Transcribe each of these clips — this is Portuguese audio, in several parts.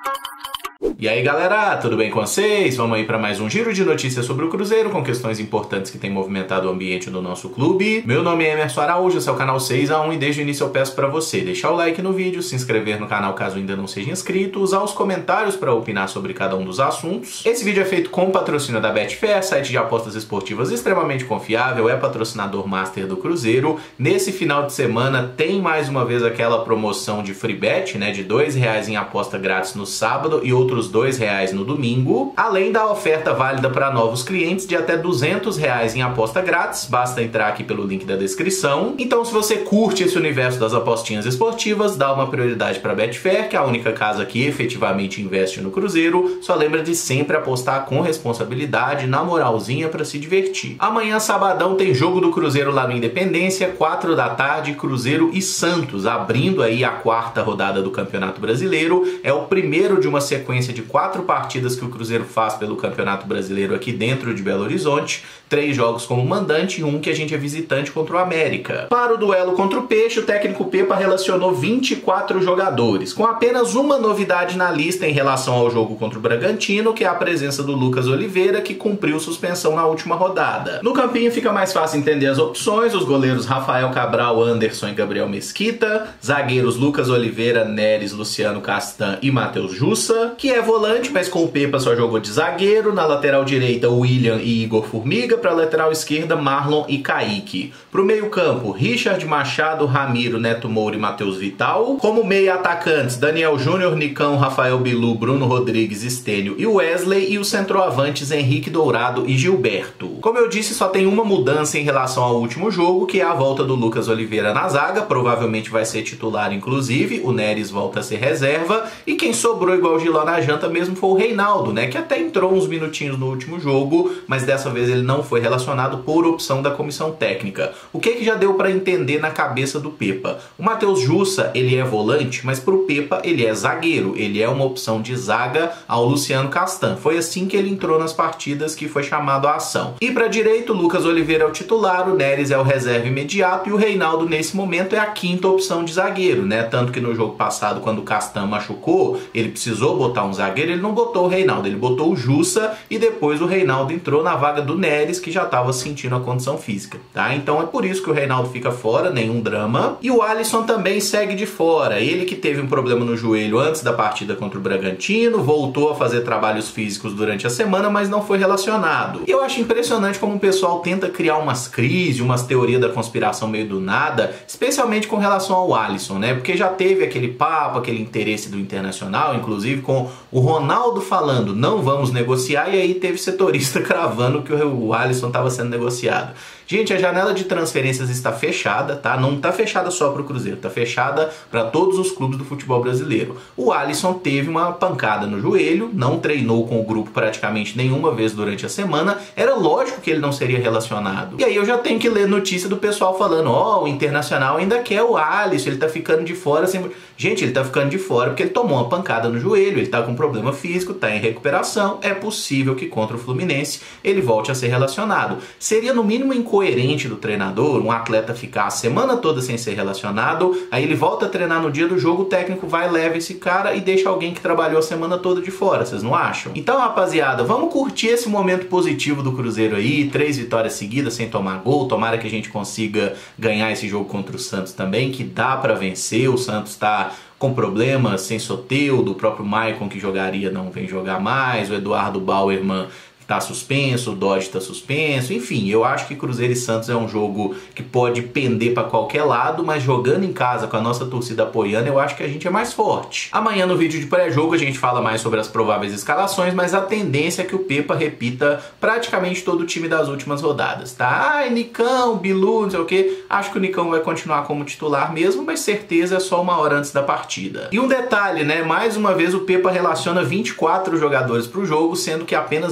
E aí galera, tudo bem com vocês? Vamos aí para mais um giro de notícias sobre o Cruzeiro, com questões importantes que têm movimentado o ambiente do nosso clube. Meu nome é Emerson Araújo, esse é o canal 6x1 e desde o início eu peço para você deixar o like no vídeo, se inscrever no canal caso ainda não seja inscrito, usar os comentários para opinar sobre cada um dos assuntos. Esse vídeo é feito com patrocínio da Betfair, site de apostas esportivas extremamente confiável, é patrocinador master do Cruzeiro. Nesse final de semana tem mais uma vez aquela promoção de free bet, né, de R$2 em aposta grátis no sábado e outros R$2 no domingo, além da oferta válida para novos clientes de até R$200 em aposta grátis, basta entrar aqui pelo link da descrição. Então se você curte esse universo das apostinhas esportivas, dá uma prioridade para a Betfair, que é a única casa que efetivamente investe no Cruzeiro. Só lembra de sempre apostar com responsabilidade, na moralzinha, para se divertir. Amanhã, sabadão, tem jogo do Cruzeiro lá no Independência, 4 da tarde, Cruzeiro e Santos, abrindo aí a 4ª rodada do Campeonato Brasileiro. É o primeiro de uma sequência de 4 partidas que o Cruzeiro faz pelo Campeonato Brasileiro aqui dentro de Belo Horizonte, 3 jogos como mandante e um que a gente é visitante contra o América. Para o duelo contra o Peixe, o técnico Pepa relacionou 24 jogadores, com apenas uma novidade na lista em relação ao jogo contra o Bragantino, que é a presença do Lucas Oliveira, que cumpriu suspensão na última rodada. No campinho fica mais fácil entender as opções: os goleiros Rafael Cabral, Anderson e Gabriel Mesquita, zagueiros Lucas Oliveira, Neres, Luciano Castan e Matheus Jussa, que é volante, mas com o Pepa só jogou de zagueiro. Na lateral direita, William e Igor Formiga. Para a lateral esquerda, Marlon e Kaique. Para o meio campo, Richard Machado, Ramiro, Neto Moura e Matheus Vital. Como meia atacantes, Daniel Júnior, Nicão, Rafael Bilu, Bruno Rodrigues, Estênio e Wesley. E os centroavantes, Henrique Dourado e Gilberto. Como eu disse, só tem uma mudança em relação ao último jogo, que é a volta do Lucas Oliveira na zaga. Provavelmente vai ser titular, inclusive. O Neres volta a ser reserva. E quem sobrou igual o Giló na janta mesmo foi o Reinaldo, né, que até entrou uns minutinhos no último jogo, mas dessa vez ele não foi relacionado por opção da comissão técnica. O que já deu para entender na cabeça do Pepa? O Matheus Jussa, ele é volante, mas pro Pepa ele é zagueiro, ele é uma opção de zaga ao Luciano Castan. Foi assim que ele entrou nas partidas que foi chamado à ação. E para direita, o Lucas Oliveira é o titular, o Neres é o reserva imediato e o Reinaldo nesse momento é a 5ª opção de zagueiro, né? Tanto que no jogo passado, quando o Castan machucou, ele precisou botar um zagueiro, ele não botou o Reinaldo, ele botou o Jussa e depois o Reinaldo entrou na vaga do Neres, que já estava sentindo a condição física, tá? Então é por isso que o Reinaldo fica fora, nenhum drama. E o Alisson também segue de fora, ele que teve um problema no joelho antes da partida contra o Bragantino, voltou a fazer trabalhos físicos durante a semana, mas não foi relacionado. E eu acho impressionante como o pessoal tenta criar umas crises, umas teorias da conspiração meio do nada, especialmente com relação ao Alisson, né? Porque já teve aquele papo, aquele interesse do Internacional, inclusive com o Ronaldo falando, não vamos negociar, e aí teve setorista cravando que o Alisson estava sendo negociado. Gente, a janela de transferências está fechada, tá? Não está fechada só para o Cruzeiro, está fechada para todos os clubes do futebol brasileiro. O Alisson teve uma pancada no joelho, não treinou com o grupo praticamente nenhuma vez durante a semana, era lógico que ele não seria relacionado. E aí eu já tenho que ler notícia do pessoal falando, ó, o Internacional ainda quer o Alisson, ele tá ficando de fora. Sem... Gente, ele tá ficando de fora porque ele tomou uma pancada no joelho, ele tá com problema físico, tá em recuperação, é possível que contra o Fluminense ele volte a ser relacionado. Seria no mínimo incoerente do treinador um atleta ficar a semana toda sem ser relacionado, aí ele volta a treinar no dia do jogo, o técnico vai, leva esse cara e deixa alguém que trabalhou a semana toda de fora, vocês não acham? Então, rapaziada, vamos curtir esse momento positivo do Cruzeiro aí, 3 vitórias seguidas sem tomar gol, tomara que a gente consiga ganhar esse jogo contra o Santos também, que dá pra vencer, o Santos tá com problemas, sem Soteldo, o próprio Maicon que jogaria não vem jogar mais, o Eduardo Bauerman tá suspenso, o Dodge tá suspenso, enfim, eu acho que Cruzeiro e Santos é um jogo que pode pender para qualquer lado, mas jogando em casa com a nossa torcida apoiando, eu acho que a gente é mais forte. Amanhã no vídeo de pré-jogo a gente fala mais sobre as prováveis escalações, mas a tendência é que o Pepa repita praticamente todo o time das últimas rodadas, tá? Ai, Nicão, Bilu, não sei o que, acho que o Nicão vai continuar como titular mesmo, mas certeza é só uma hora antes da partida. E um detalhe, né, mais uma vez o Pepa relaciona 24 jogadores pro jogo, sendo que apenas 23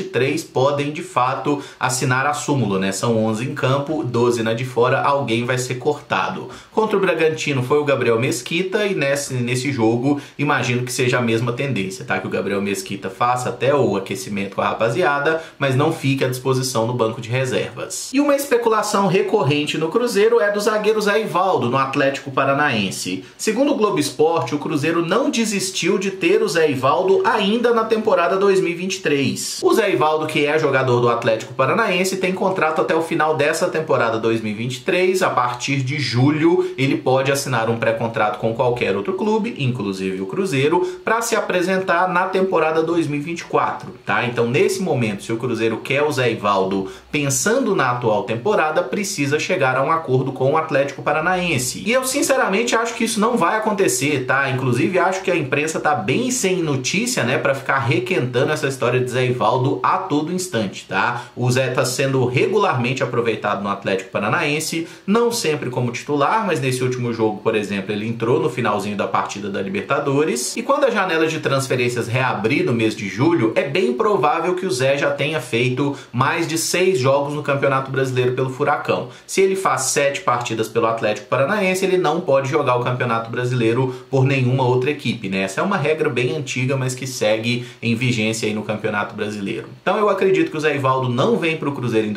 23 podem de fato assinar a súmula, né? São 11 em campo, 12 na de fora, alguém vai ser cortado. Contra o Bragantino foi o Gabriel Mesquita e nesse jogo imagino que seja a mesma tendência, tá? Que o Gabriel Mesquita faça até o aquecimento com a rapaziada, mas não fique à disposição no banco de reservas. E uma especulação recorrente no Cruzeiro é do zagueiro Zé Ivaldo, no Atlético Paranaense. Segundo o Globo Esporte, o Cruzeiro não desistiu de ter o Zé Ivaldo ainda na temporada 2023. O Zé Ivaldo, que é jogador do Atlético Paranaense, tem contrato até o final dessa temporada 2023. A partir de julho, ele pode assinar um pré-contrato com qualquer outro clube, inclusive o Cruzeiro, para se apresentar na temporada 2024, tá? Então, nesse momento, se o Cruzeiro quer o Zé Ivaldo pensando na atual temporada, precisa chegar a um acordo com o Atlético Paranaense. E eu, sinceramente, acho que isso não vai acontecer, tá? Inclusive, acho que a imprensa tá bem sem notícia, né, para ficar requentando essa história de Zé Ivaldo a todo instante, tá? O Zé tá sendo regularmente aproveitado no Atlético Paranaense, não sempre como titular, mas nesse último jogo, por exemplo, ele entrou no finalzinho da partida da Libertadores. E quando a janela de transferências reabrir no mês de julho, é bem provável que o Zé já tenha feito mais de 6 jogos no Campeonato Brasileiro pelo Furacão. Se ele faz 7 partidas pelo Atlético Paranaense, ele não pode jogar o Campeonato Brasileiro por nenhuma outra equipe, né? Essa é uma regra bem antiga, mas que segue em vigência aí no Campeonato Brasileiro. Então eu acredito que o Zé Ivaldo não vem para o Cruzeiro em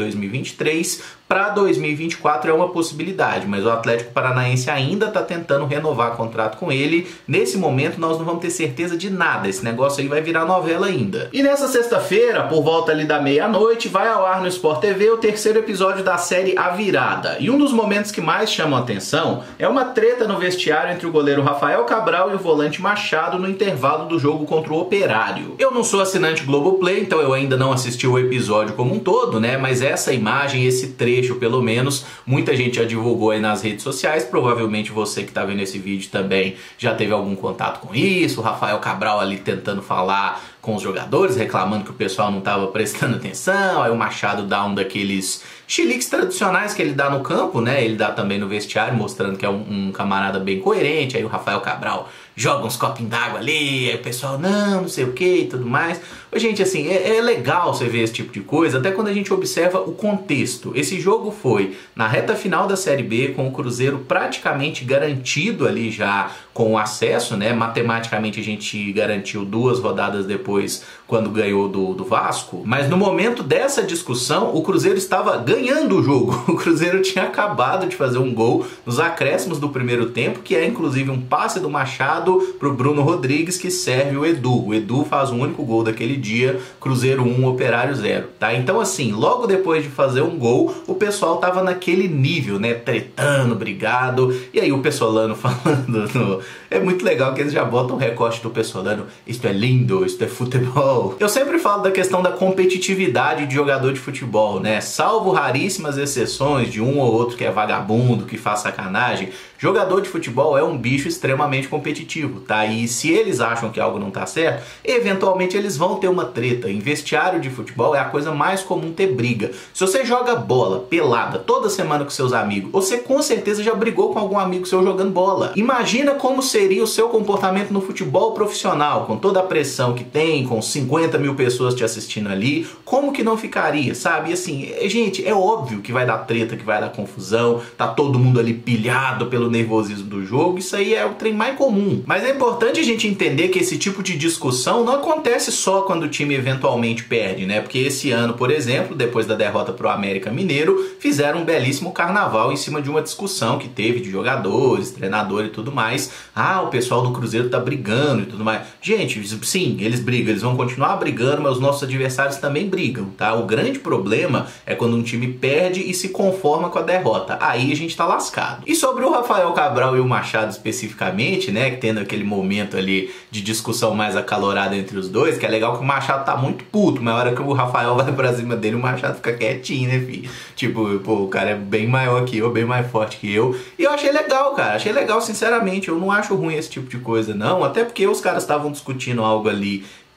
2023, para 2024 é uma possibilidade, mas o Atlético Paranaense ainda está tentando renovar contrato com ele. Nesse momento nós não vamos ter certeza de nada, esse negócio aí vai virar novela ainda. E nessa sexta-feira, por volta ali da meia-noite, vai ao ar no Sport TV o terceiro episódio da série A Virada. E um dos momentos que mais chamam a atenção é uma treta no vestiário entre o goleiro Rafael Cabral e o volante Machado no intervalo do jogo contra o Operário. Eu não sou assinante Globoplay, então eu ainda não assisti o episódio como um todo, né? Mas essa imagem, esse trecho pelo menos, muita gente já divulgou aí nas redes sociais. Provavelmente você que tá vendo esse vídeo também já teve algum contato com isso. O Rafael Cabral ali tentando falar com os jogadores, reclamando que o pessoal não estava prestando atenção. Aí o Machado dá um daqueles chiliques tradicionais que ele dá no campo, né? Ele dá também no vestiário, mostrando que é um camarada bem coerente. Aí o Rafael Cabral joga uns copinhos d'água ali, aí o pessoal, não sei o que e tudo mais. Gente, assim, é legal você ver esse tipo de coisa, até quando a gente observa o contexto. Esse jogo foi na reta final da Série B, com o Cruzeiro praticamente garantido ali já com o acesso, né? Matematicamente a gente garantiu 2 rodadas depois, quando ganhou do Vasco. Mas no momento dessa discussão, o Cruzeiro estava ganhando o jogo. O Cruzeiro tinha acabado de fazer um gol nos acréscimos do primeiro tempo, que é inclusive um passe do Machado pro Bruno Rodrigues, que serve o Edu. O Edu faz o único gol daquele dia, Cruzeiro 1, Operário 0, tá? Então assim, logo depois de fazer um gol, o pessoal tava naquele nível, né? Tretando, brigado, e aí o Pessolano falando... É muito legal que eles já botam o recorte do Pessolano, isto é lindo, isto é futebol. Eu sempre falo da questão da competitividade de jogador de futebol, né? Salvo raríssimas exceções de um ou outro que é vagabundo, que faz sacanagem, jogador de futebol é um bicho extremamente competitivo, tá? E se eles acham que algo não tá certo, eventualmente eles vão ter uma treta. Em vestiário de futebol é a coisa mais comum ter briga. Se você joga bola pelada toda semana com seus amigos, você com certeza já brigou com algum amigo seu jogando bola. Imagina como seria o seu comportamento no futebol profissional, com toda a pressão que tem, com 50 mil pessoas te assistindo ali, como que não ficaria, sabe? E assim, gente, é óbvio que vai dar treta, que vai dar confusão, tá todo mundo ali pilhado pelo nervosismo do jogo, isso aí é o trem mais comum. Mas é importante a gente entender que esse tipo de discussão não acontece só quando o time eventualmente perde, né? Porque esse ano, por exemplo, depois da derrota pro América Mineiro, fizeram um belíssimo carnaval em cima de uma discussão que teve de jogadores, treinador e tudo mais. Ah, o pessoal do Cruzeiro tá brigando e tudo mais. Gente, sim, eles brigam, eles vão continuar brigando, mas os nossos adversários também brigam, tá? O grande problema é quando um time perde e se conforma com a derrota. Aí a gente tá lascado. E sobre o Rafael Cabral e o Machado especificamente, né, que tendo aquele momento ali de discussão mais acalorada entre os dois, que é legal que o Machado tá muito puto, mas na hora que o Rafael vai pra cima dele, o Machado fica quietinho, né, filho? Tipo, pô, o cara é bem maior que eu, bem mais forte que eu. E eu achei legal, cara, achei legal, sinceramente. Eu não acho ruim esse tipo de coisa, não, até porque os caras estavam discutindo algo ali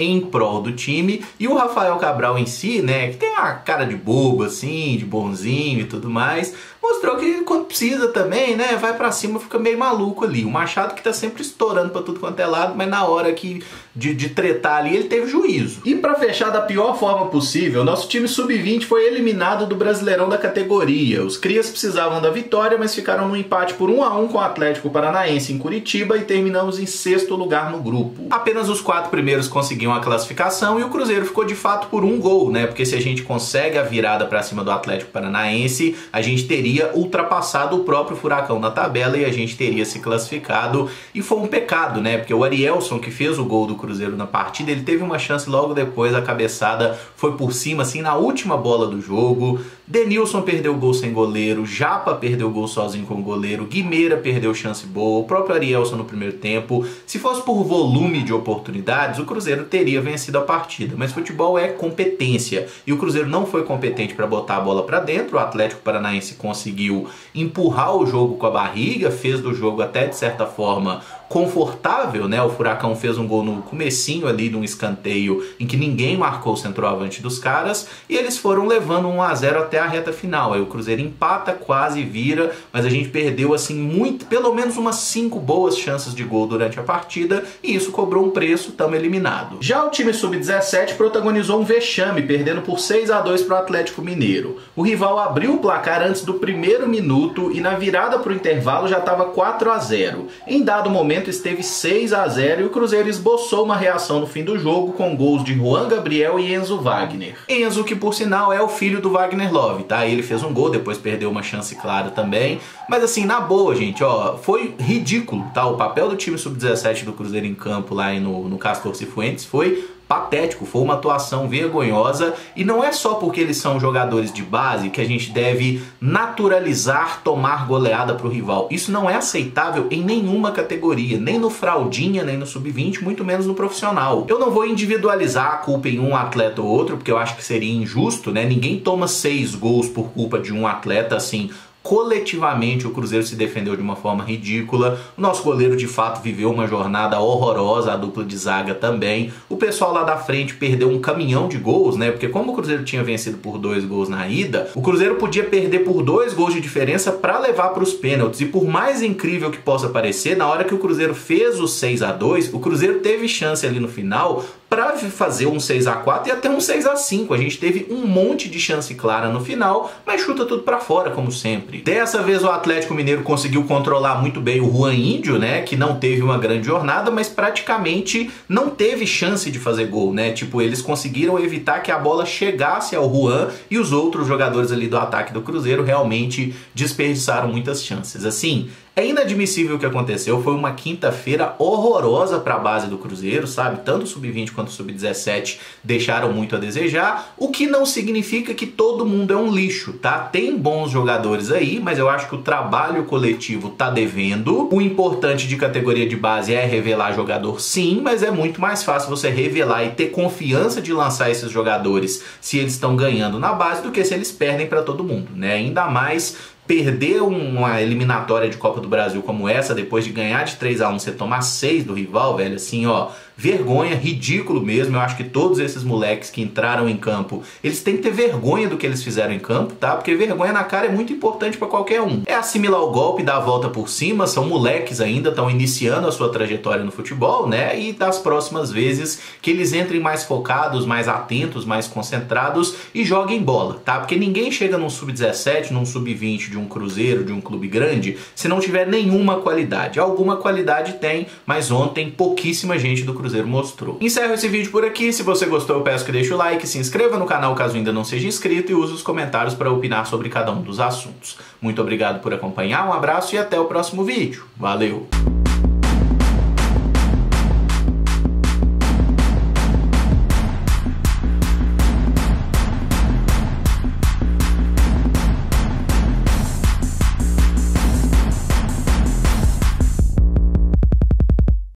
em prol do time. E o Rafael Cabral em si, né, que tem uma cara de bobo assim, de bonzinho e tudo mais, mostrou que quando precisa também, né, vai pra cima, fica meio maluco ali. O Machado que tá sempre estourando pra tudo quanto é lado, mas na hora que de tretar ali, ele teve juízo. E pra fechar da pior forma possível, nosso time sub-20 foi eliminado do Brasileirão da categoria. Os crias precisavam da vitória, mas ficaram no empate por 1-1 com o Atlético Paranaense em Curitiba e terminamos em 6º lugar no grupo. Apenas os 4 primeiros conseguiam a classificação e o Cruzeiro ficou de fato por 1 gol, né? Porque se a gente consegue a virada pra cima do Atlético Paranaense, a gente teria ultrapassado o próprio Furacão na tabela e a gente teria se classificado. E foi um pecado, né? Porque o Arielson, que fez o gol do Cruzeiro na partida, ele teve uma chance logo depois, a cabeçada foi por cima, assim, na última bola do jogo. Denilson perdeu o gol sem goleiro, Japa perdeu o gol sozinho com o goleiro, Guimeira perdeu chance boa, o próprio Arielson no primeiro tempo. Se fosse por volume de oportunidades, o Cruzeiro teria vencido a partida, mas futebol é competência, e o Cruzeiro não foi competente para botar a bola para dentro. O Atlético Paranaense conseguiu empurrar o jogo com a barriga, fez do jogo até de certa forma confortável, né? O Furacão fez um gol no comecinho ali de um escanteio em que ninguém marcou o centroavante dos caras e eles foram levando 1-0 até a reta final. Aí o Cruzeiro empata, quase vira, mas a gente perdeu assim muito, pelo menos umas 5 boas chances de gol durante a partida e isso cobrou um preço, estamos eliminados. Já o time sub-17 protagonizou um vexame, perdendo por 6-2 para o Atlético Mineiro. O rival abriu o placar antes do primeiro minuto e na virada para o intervalo já estava 4-0. Em dado momento esteve 6-0 e o Cruzeiro esboçou uma reação no fim do jogo com gols de Juan Gabriel e Enzo Wagner. Enzo, que por sinal é o filho do Wagner Love, tá? Ele fez um gol, depois perdeu uma chance clara também. Mas assim, na boa, gente, ó, foi ridículo, tá? O papel do time sub-17 do Cruzeiro em campo lá no Castor Cifuentes foi patético, foi uma atuação vergonhosa e não é só porque eles são jogadores de base que a gente deve naturalizar tomar goleada para o rival. Isso não é aceitável em nenhuma categoria, nem no fraldinha, nem no sub-20, muito menos no profissional. Eu não vou individualizar a culpa em um atleta ou outro, porque eu acho que seria injusto, né? Ninguém toma 6 gols por culpa de um atleta assim. Coletivamente o Cruzeiro se defendeu de uma forma ridícula, o nosso goleiro de fato viveu uma jornada horrorosa, a dupla de zaga também, o pessoal lá da frente perdeu um caminhão de gols, né, porque como o Cruzeiro tinha vencido por 2 gols na ida, o Cruzeiro podia perder por 2 gols de diferença para levar para os pênaltis, e por mais incrível que possa parecer, na hora que o Cruzeiro fez o 6-2, o Cruzeiro teve chance ali no final para fazer um 6-4 e até um 6-5, a gente teve um monte de chance clara no final, mas chuta tudo para fora como sempre. Dessa vez o Atlético Mineiro conseguiu controlar muito bem o Juan Índio, né, que não teve uma grande jornada, mas praticamente não teve chance de fazer gol, né, tipo, eles conseguiram evitar que a bola chegasse ao Juan e os outros jogadores ali do ataque do Cruzeiro realmente desperdiçaram muitas chances. Assim, é inadmissível o que aconteceu, foi uma quinta-feira horrorosa para a base do Cruzeiro, sabe? Tanto o sub-20 quanto o sub-17 deixaram muito a desejar, o que não significa que todo mundo é um lixo, tá? Tem bons jogadores aí, mas eu acho que o trabalho coletivo tá devendo. O importante de categoria de base é revelar jogador sim, mas é muito mais fácil você revelar e ter confiança de lançar esses jogadores se eles estão ganhando na base do que se eles perdem para todo mundo, né? Ainda mais perder uma eliminatória de Copa do Brasil como essa, depois de ganhar de 3-1, você tomar 6 do rival, velho, assim, ó, vergonha, ridículo mesmo. Eu acho que todos esses moleques que entraram em campo, eles têm que ter vergonha do que eles fizeram em campo, tá? Porque vergonha na cara é muito importante pra qualquer um. É assimilar o golpe, dar a volta por cima, são moleques ainda, estão iniciando a sua trajetória no futebol, né? E das próximas vezes que eles entrem mais focados, mais atentos, mais concentrados e joguem bola, tá? Porque ninguém chega num sub-17, num sub-20 de um Cruzeiro, de um clube grande, se não tiver nenhuma qualidade. Alguma qualidade tem, mas ontem pouquíssima gente do Cruzeiro mostrou. Encerro esse vídeo por aqui. Se você gostou, eu peço que deixe o like, se inscreva no canal caso ainda não seja inscrito e use os comentários para opinar sobre cada um dos assuntos. Muito obrigado por acompanhar, um abraço e até o próximo vídeo. Valeu!